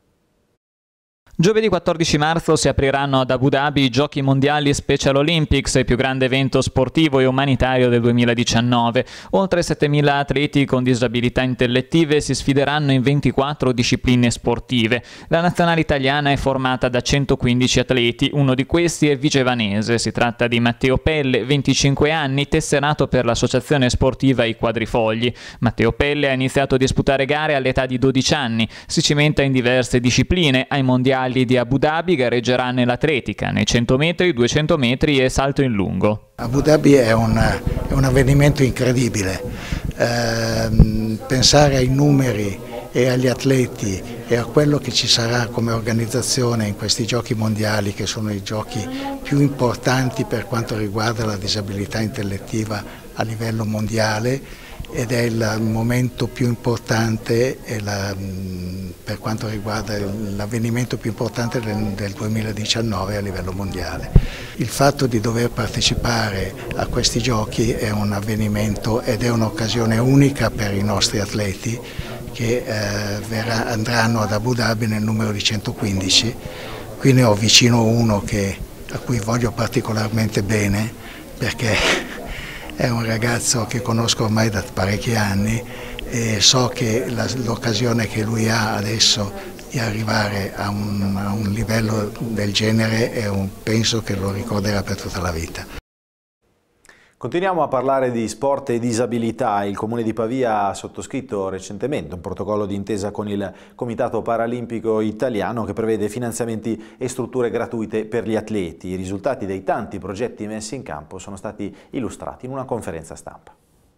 Giovedì quattordici marzo si apriranno ad Abu Dhabi i Giochi Mondiali Special Olympics, il più grande evento sportivo e umanitario del duemiladiciannove. Oltre settemila atleti con disabilità intellettive si sfideranno in ventiquattro discipline sportive. La nazionale italiana è formata da centoquindici atleti, uno di questi è vigevanese. Si tratta di Matteo Pelle, venticinque anni, tesserato per l'associazione sportiva I Quadrifogli. Matteo Pelle ha iniziato a disputare gare all'età di dodici anni, si cimenta in diverse discipline. Ai mondiali di Abu Dhabi gareggerà nell'atletica, nei cento metri, duecento metri e salto in lungo. Abu Dhabi è un, è un avvenimento incredibile, eh, pensare ai numeri e agli atleti e a quello che ci sarà come organizzazione in questi giochi mondiali, che sono i giochi più importanti per quanto riguarda la disabilità intellettiva a livello mondiale, ed è il momento più importante e la, per quanto riguarda l'avvenimento più importante del, del duemiladiciannove a livello mondiale. Il fatto di dover partecipare a questi giochi è un avvenimento ed è un'occasione unica per i nostri atleti che eh, verrà, andranno ad Abu Dhabi nel numero di centoquindici. Qui ne ho vicino uno che, a cui voglio particolarmente bene, perché è un ragazzo che conosco ormai da parecchi anni e so che l'occasione che lui ha adesso di arrivare a un, a un livello del genere è un, penso che lo ricorderà per tutta la vita. Continuiamo a parlare di sport e disabilità. Il Comune di Pavia ha sottoscritto recentemente un protocollo d'intesa con il Comitato Paralimpico Italiano che prevede finanziamenti e strutture gratuite per gli atleti. I risultati dei tanti progetti messi in campo sono stati illustrati in una conferenza stampa.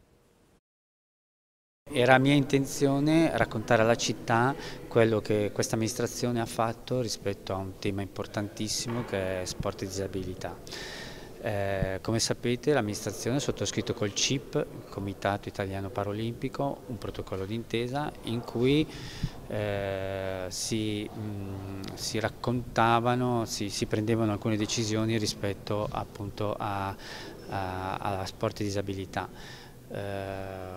Era mia intenzione raccontare alla città quello che questa amministrazione ha fatto rispetto a un tema importantissimo che è sport e disabilità. Eh, come sapete l'amministrazione ha sottoscritto col C I P, il Comitato Italiano Paralimpico, un protocollo d'intesa in cui eh, si, mh, si raccontavano, si, si prendevano alcune decisioni rispetto appunto a, a, alla sport e disabilità.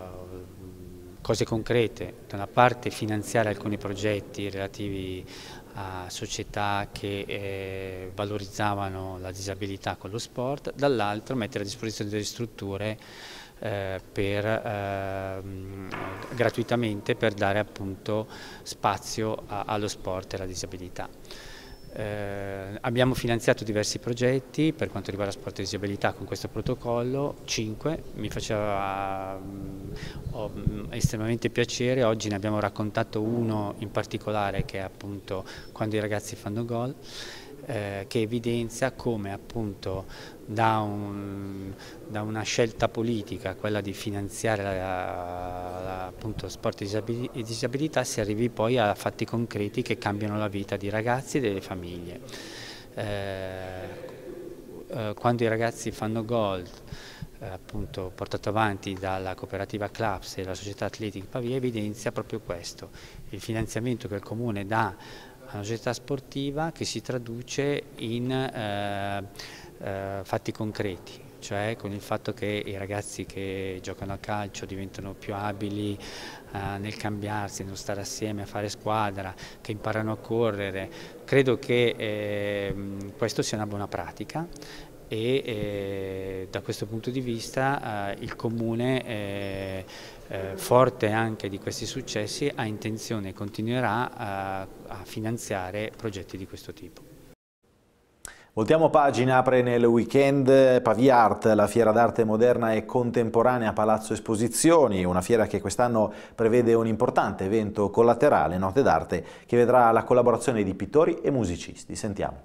Eh, cose concrete, da una parte finanziare alcuni progetti relativi a società che eh, valorizzavano la disabilità con lo sport, dall'altro mettere a disposizione delle strutture eh, per, eh, gratuitamente per dare appunto spazio a, allo sport e alla disabilità. Eh, abbiamo finanziato diversi progetti per quanto riguarda sport e disabilità con questo protocollo, cinque, mi faceva um, oh, estremamente piacere. Oggi ne abbiamo raccontato uno in particolare, che è appunto Quando i ragazzi fanno gol, eh, che evidenzia come appunto da, un, da una scelta politica, quella di finanziare la, la, appunto sport e disabilità, si arrivi poi a fatti concreti che cambiano la vita di ragazzi e delle famiglie. Eh, eh, quando i ragazzi fanno gol, eh, appunto portato avanti dalla cooperativa Claps e la società atletica Pavia, evidenzia proprio questo, il finanziamento che il Comune dà a una società sportiva che si traduce in eh, eh, fatti concreti, cioè con il fatto che i ragazzi che giocano a calcio diventano più abili eh, nel cambiarsi, nello stare assieme, a fare squadra, che imparano a correre. Credo che eh, questo sia una buona pratica e eh, da questo punto di vista eh, il Comune, eh, eh, forte anche di questi successi, ha intenzione e continuerà a, a finanziare progetti di questo tipo. Voltiamo pagina, apre nel weekend Pavia Art, la fiera d'arte moderna e contemporanea a Palazzo Esposizioni, una fiera che quest'anno prevede un importante evento collaterale, Notte d'Arte, che vedrà la collaborazione di pittori e musicisti. Sentiamo.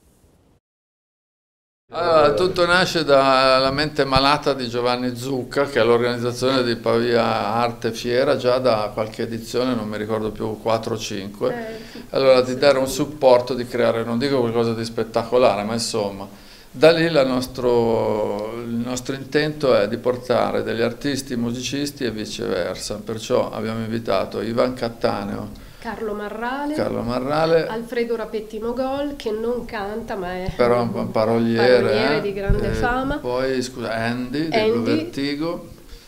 Allora, tutto nasce dalla mente malata di Giovanni Zucca, che è l'organizzazione di Pavia Arte Fiera già da qualche edizione, non mi ricordo più, quattro o cinque. Allora, di dare un supporto, di creare, non dico qualcosa di spettacolare, ma insomma, da lì la nostro, il nostro intento è di portare degli artisti, musicisti e viceversa. Perciò abbiamo invitato Ivan Cattaneo, Carlo Marrale, Carlo Marrale, Alfredo Rapetti Mogol, che non canta ma è però un paroliere, paroliere eh, di grande eh, fama. Poi scusa, Andy, del Blue Vertigo,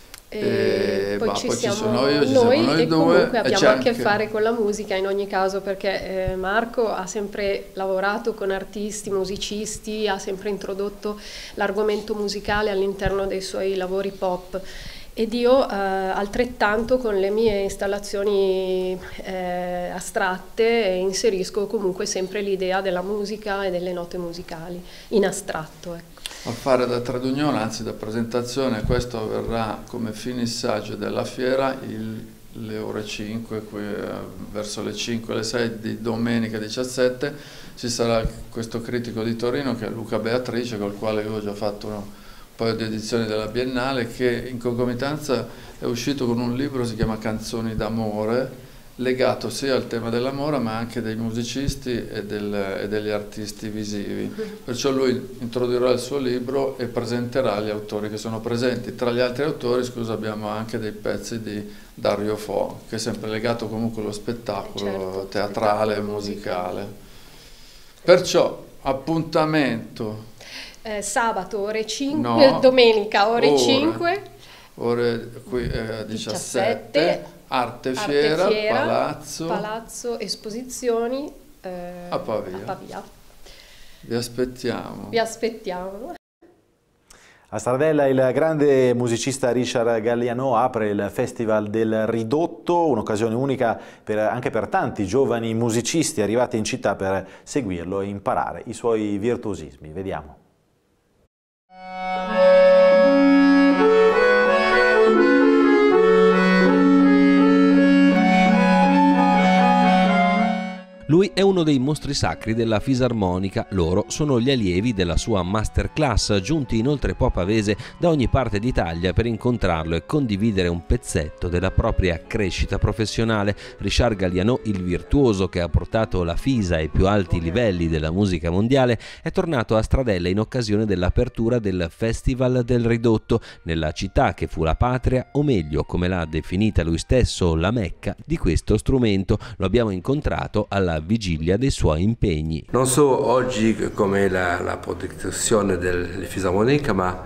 e, e poi, bah, ci, poi siamo ci sono io, ci noi, siamo noi e due, comunque abbiamo a anche che fare con la musica in ogni caso, perché eh, Marco ha sempre lavorato con artisti, musicisti, ha sempre introdotto l'argomento musicale all'interno dei suoi lavori pop. Ed io eh, altrettanto con le mie installazioni eh, astratte inserisco comunque sempre l'idea della musica e delle note musicali in astratto. Ecco. A fare da trade union, anzi da presentazione, questo avverrà come finissaggio della fiera il, le ore cinque, qui, eh, verso le cinque alle sei di domenica diciassette, ci sarà questo critico di Torino che è Luca Beatrice, col quale io ho già fatto uno un paio di edizioni della Biennale, che in concomitanza è uscito con un libro, si chiama Canzoni d'amore, legato sia al tema dell'amore ma anche dei musicisti e, del, e degli artisti visivi. Perciò lui introdurrà il suo libro e presenterà gli autori che sono presenti. Tra gli altri autori, scusa, abbiamo anche dei pezzi di Dario Fo, che è sempre legato comunque allo spettacolo, certo, teatrale e musicale. Perciò appuntamento Eh, sabato ore cinque, no, domenica ore, ore cinque, ore qui, eh, diciassette, diciassette, Arte Fiera, Arte Fiera Palazzo, Palazzo Esposizioni eh, a, Pavia. a Pavia. Vi aspettiamo. Vi aspettiamo. A Stradella il grande musicista Richard Galliano apre il Festival del Ridotto, un'occasione unica per, anche per tanti giovani musicisti arrivati in città per seguirlo e imparare i suoi virtuosismi. Vediamo. Lui è uno dei mostri sacri della fisarmonica, loro sono gli allievi della sua masterclass, giunti inoltre po' pavese da ogni parte d'Italia per incontrarlo e condividere un pezzetto della propria crescita professionale. Richard Galliano, il virtuoso che ha portato la Fisa ai più alti livelli della musica mondiale, è tornato a Stradella in occasione dell'apertura del Festival del Ridotto, nella città che fu la patria, o meglio, come l'ha definita lui stesso, la Mecca di questo strumento. Lo abbiamo incontrato alla vigilia dei suoi impegni. Non so oggi com'è la, la produzione della fisarmonica, ma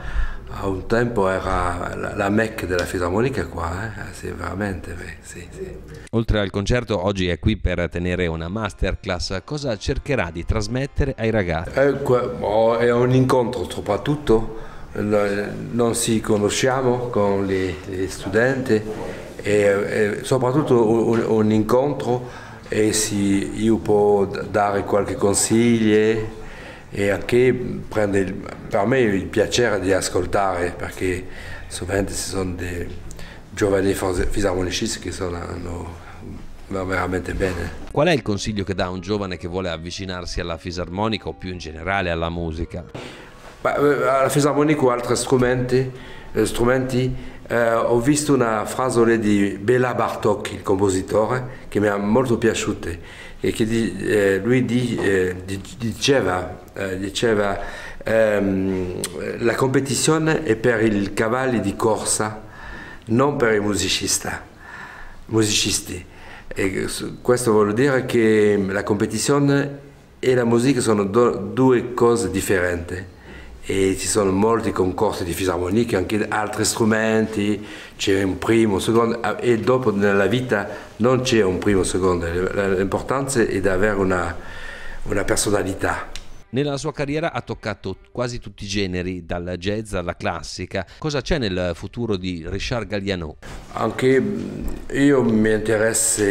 a un tempo era la, la Mecca della fisarmonica qua, eh? Sì, veramente, sì, sì. Oltre al concerto, oggi è qui per tenere una masterclass. Cosa cercherà di trasmettere ai ragazzi? È, è un incontro soprattutto, non si conosciamo con gli, gli studenti, e, e soprattutto un, un incontro e si, io posso dare qualche consiglio e anche prende il, per me il piacere di ascoltare, perché sovente ci sono dei giovani fisarmonicisti che suonano veramente bene. Qual è il consiglio che dà un giovane che vuole avvicinarsi alla fisarmonica o più in generale alla musica? Beh, alla fisarmonica o altri strumenti, strumenti eh, ho visto una frase di Béla Bartók, il compositore, che mi è molto piaciuta, e che di, eh, lui di, eh, diceva, eh, diceva ehm, la competizione è per i cavalli di corsa, non per i musicisti. musicisti. E questo vuol dire che la competizione e la musica sono do, due cose differenti. E ci sono molti concorsi di fisarmonica, anche altri strumenti, c'è un primo, un secondo, e dopo nella vita non c'è un primo, un secondo, l'importante è di avere una, una personalità. Nella sua carriera ha toccato quasi tutti i generi, dal jazz alla classica. Cosa c'è nel futuro di Richard Galliano? Anche io mi interessa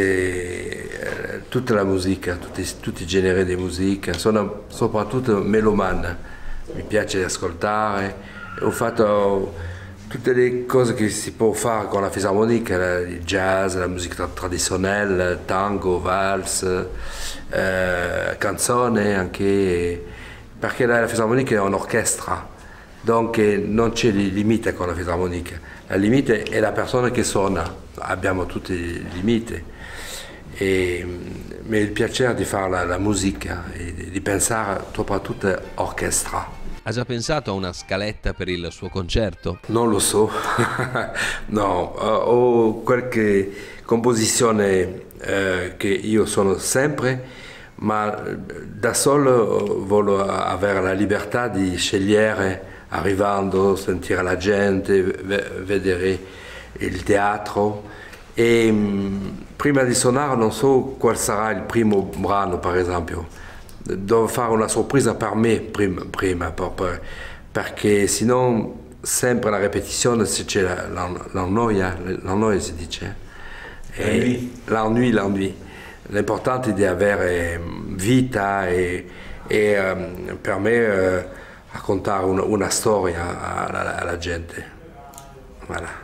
tutta la musica, tutti, tutti i generi di musica, sono soprattutto melomane. Mi piace ascoltare, ho fatto tutte le cose che si può fare con la fisarmonica, il jazz, la musica tradizionale, tango, valse, eh, canzone anche, perché la fisarmonica è un'orchestra, quindi non c'è limite con la fisarmonica, la limite è la persona che suona, abbiamo tutti i limiti. E mi è il piacere di fare la, la musica e di, di pensare soprattutto all'orchestra. Ha già pensato a una scaletta per il suo concerto? Non lo so, no, ho qualche composizione eh, che io sono sempre, ma da solo voglio avere la libertà di scegliere, arrivando, sentire la gente, vedere il teatro. E prima di suonare non so qual sarà il primo brano, per esempio. Devo fare una sorpresa per me prima, prima per, perché sennò sempre la ripetizione, se c'è la, la, la noia, la noia si dice, l'ennui, l'ennui. L'importante è di avere vita e, e um, per me uh, raccontare una, una storia alla, alla gente. Voilà.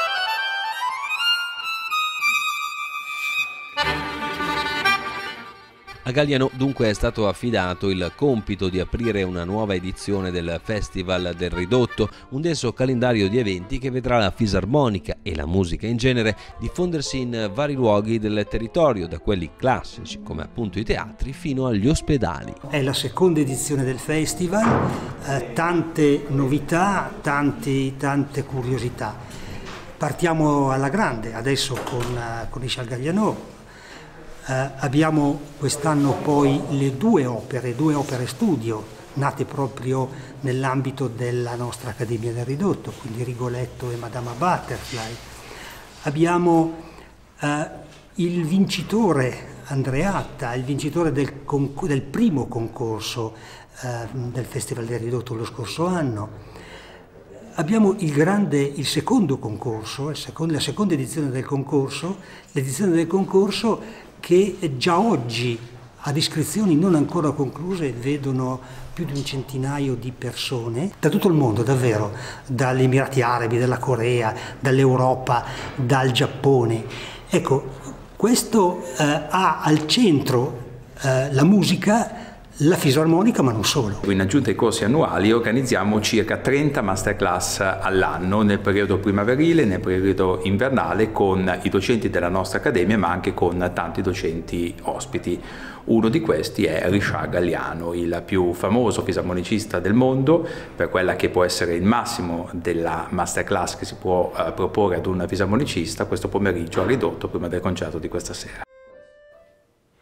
A Galliano dunque è stato affidato il compito di aprire una nuova edizione del Festival del Ridotto, un denso calendario di eventi che vedrà la fisarmonica e la musica in genere diffondersi in vari luoghi del territorio, da quelli classici come appunto i teatri fino agli ospedali. È la seconda edizione del festival, eh, tante novità, tanti, tante curiosità. Partiamo alla grande adesso con, uh, con Richard Galliano. Uh, abbiamo quest'anno poi le due opere, due opere studio, nate proprio nell'ambito della nostra Accademia del Ridotto, quindi Rigoletto e Madama Butterfly. Abbiamo uh, il vincitore Andreatta, il vincitore del, del primo concorso uh, del Festival del Ridotto lo scorso anno. Abbiamo il, grande, il secondo concorso, il secondo, la seconda edizione del concorso, l'edizione del concorso che già oggi ad iscrizioni non ancora concluse vedono più di un centinaio di persone da tutto il mondo, davvero, dagli Emirati Arabi, dalla Corea, dall'Europa, dal Giappone. Ecco, questo eh, ha al centro eh, la musica, la fisarmonica, ma non solo. In aggiunta ai corsi annuali organizziamo circa trenta masterclass all'anno, nel periodo primaverile, nel periodo invernale, con i docenti della nostra accademia, ma anche con tanti docenti ospiti. Uno di questi è Richard Galliano, il più famoso fisarmonicista del mondo, per quella che può essere il massimo della masterclass che si può uh, proporre ad un fisarmonicista questo pomeriggio a Ridotto prima del concerto di questa sera.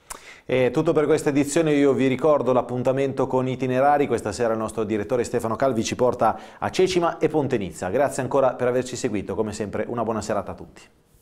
È tutto per questa edizione, io vi ricordo l'appuntamento con Itinerari. Questa sera il nostro direttore Stefano Calvi ci porta a Cecima e Ponte Nizza. Grazie ancora per averci seguito, come sempre una buona serata a tutti.